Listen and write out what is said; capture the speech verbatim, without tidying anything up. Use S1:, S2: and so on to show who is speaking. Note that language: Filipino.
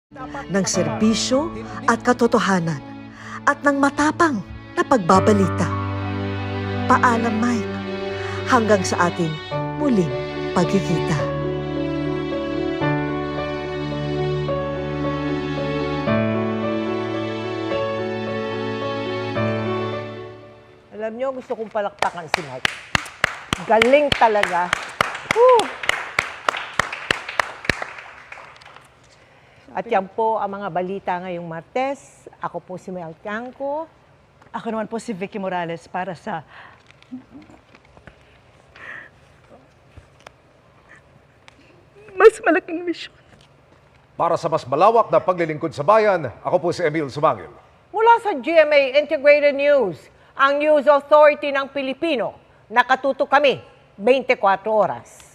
S1: ng serbisyo at katotohanan at ng matapang na pagbabalita. Paalam, Mike, hanggang sa ating muling pagkikita.
S2: Alam niyo, gusto kong palakpakan si Mike. Galing talaga. Woo! At yan po ang mga balita ngayong Martes. Ako po si Mel Tiangco.
S3: Ako naman po si Vicky Morales para sa mas malaking misyon.
S4: Para sa mas malawak na paglilingkod sa bayan, ako po si Emil Sumangil.
S2: Mula sa G M A Integrated News, ang News Authority ng Pilipino, nakatuto kami twenty-four oras.